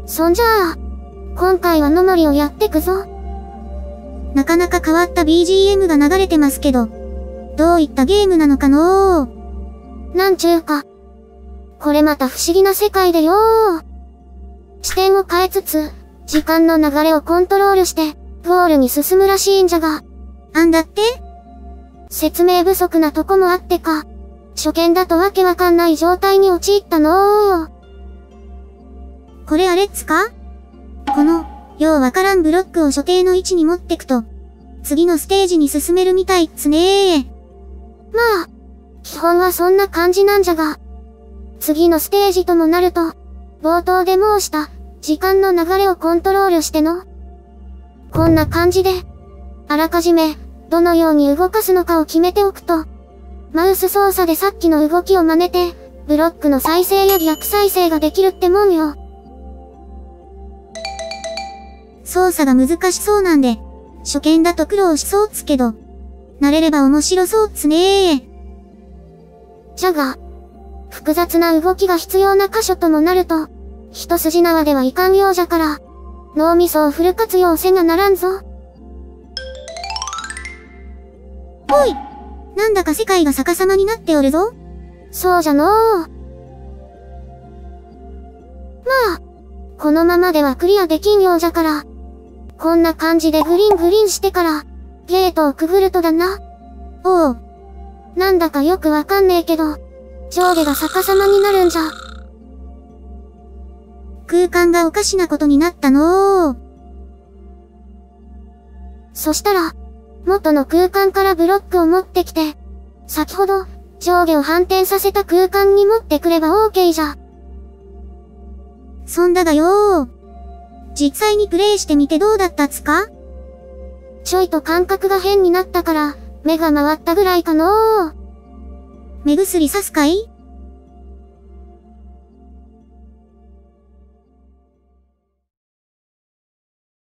そんじゃあ、今回はののりをやってくぞ。 なかなか変わった BGM が流れてますけど、どういったゲームなのかのー。 なんちゅうか、これまた不思議な世界でよー。視点を変えつつ、時間の流れをコントロールして、ゴールに進むらしいんじゃが。 あんだって？ 説明不足なとこもあってか、初見だとわけわかんない状態に陥ったのー。 これあれっつか？この、ようわからんブロックを所定の位置に持ってくと、次のステージに進めるみたいっつねー。 まあ、基本はそんな感じなんじゃが、次のステージともなると、冒頭で申した、時間の流れをコントロールしての。こんな感じで、あらかじめ、どのように動かすのかを決めておくと、マウス操作でさっきの動きを真似て、ブロックの再生や逆再生ができるってもんよ。 操作が難しそうなんで、初見だと苦労しそうっつけど、慣れれば面白そうっつねー。 じゃが、複雑な動きが必要な箇所ともなると、一筋縄ではいかんようじゃから、脳みそをフル活用せなならんぞ。 おい！なんだか世界が逆さまになっておるぞ。 そうじゃのー。まあ、このままではクリアできんようじゃから、こんな感じでグリンしてから、ゲートをくぐるとだな。 おう。 なんだかよくわかんねえけど、上下が逆さまになるんじゃ。 空間がおかしなことになったのー。 そしたら、元の空間からブロックを持ってきて、先ほど、上下を反転させた空間に持ってくれば OK じゃ。 そんだがよー。実際にプレイしてみてどうだったっつか？ ちょいと感覚が変になったから、目が回ったぐらいかのー。 目薬さすかい？